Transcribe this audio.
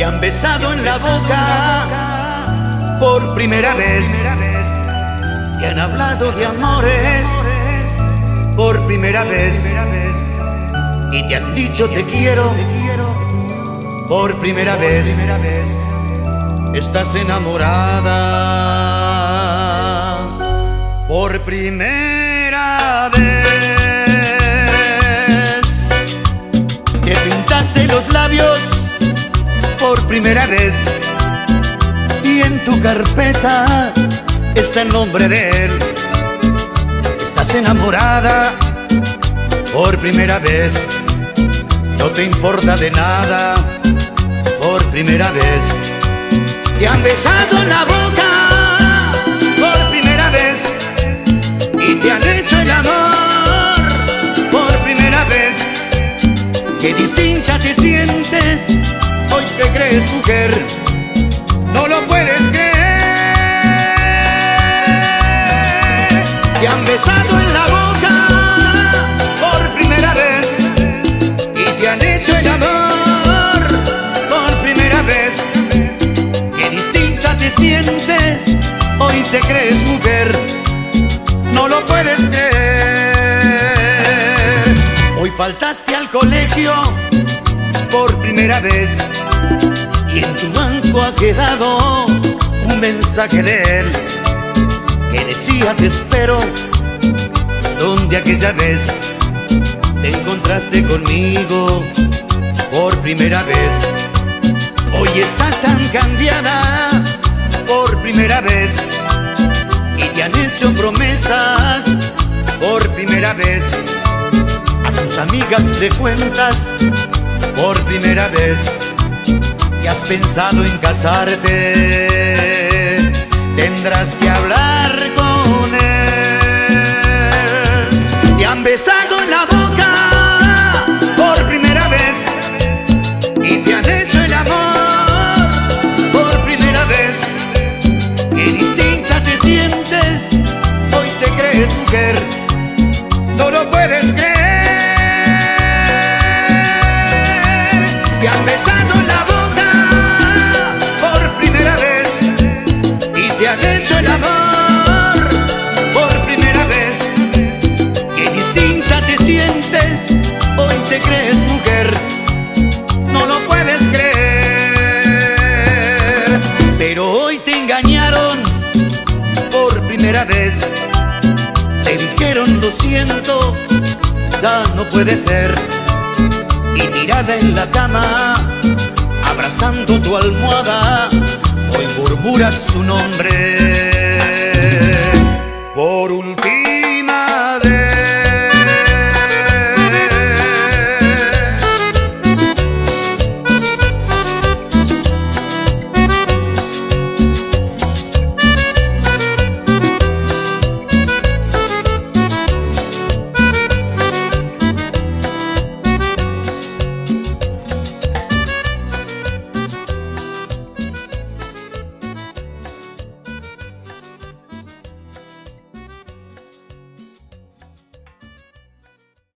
han besado en la boca por primera vez, te han hablado de amores por primera vez y te han dicho te quiero por primera vez. Estás enamorada por primera vez. Te pintaste los labios por primera vez y en tu carpeta está el nombre de él. Estás enamorada por primera vez, no te importa de nada por primera vez. Te han besado en la boca por primera vez y te han hecho el amor por primera vez. Qué distinta te sientes, hoy te crees mujer, no lo puedes creer. Te han besado en la boca por primera vez y te han hecho el amor por primera vez. Qué distinta te sientes, hoy te crees mujer, no lo puedes creer. Hoy faltaste al colegio por primera vez y en tu banco ha quedado un mensaje de él que decía te espero donde aquella vez te encontraste conmigo por primera vez. Hoy estás tan cambiada por primera vez y te han hecho promesas por primera vez. A tus amigas le cuentas por primera vez que has pensado en casarte, tendrás que hablar con él. Te han besado en la boca por primera vez y te han hecho el amor por primera vez. Qué distinta te sientes, hoy te crees mujer, no lo puedes creer. Te han besado en la boca por primera vez y te han hecho el amor por primera vez. Qué distinta te sientes, hoy te crees mujer, no lo puedes creer. Pero hoy te engañaron por primera vez, te dijeron lo siento, ya no puede ser. Y tirada en la cama, abrazando tu almohada, hoy murmuras su nombre.